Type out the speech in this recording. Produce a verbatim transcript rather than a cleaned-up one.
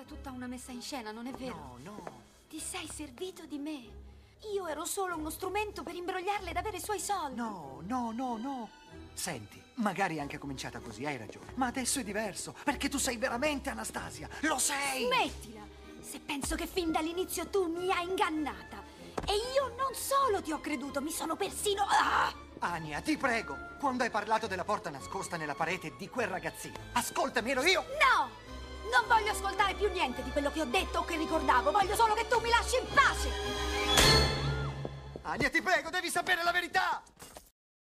Era tutta una messa in scena, non è vero? No, no. Ti sei servito di me. Io ero solo uno strumento per imbrogliarle ed avere i suoi soldi. No, no, no, no. Senti, magari è anche cominciata così, hai ragione. Ma adesso è diverso, perché tu sei veramente Anastasia. Lo sei! Smettila! Se penso che fin dall'inizio tu mi hai ingannata. E io non solo ti ho creduto, mi sono persino... Ah! Ania, ti prego, quando hai parlato della porta nascosta nella parete di quel ragazzino, ascoltami, ero io! No! Non voglio ascoltare più niente di quello che ho detto o che ricordavo. Voglio solo che tu mi lasci in pace! Ania, ti prego, devi sapere la verità!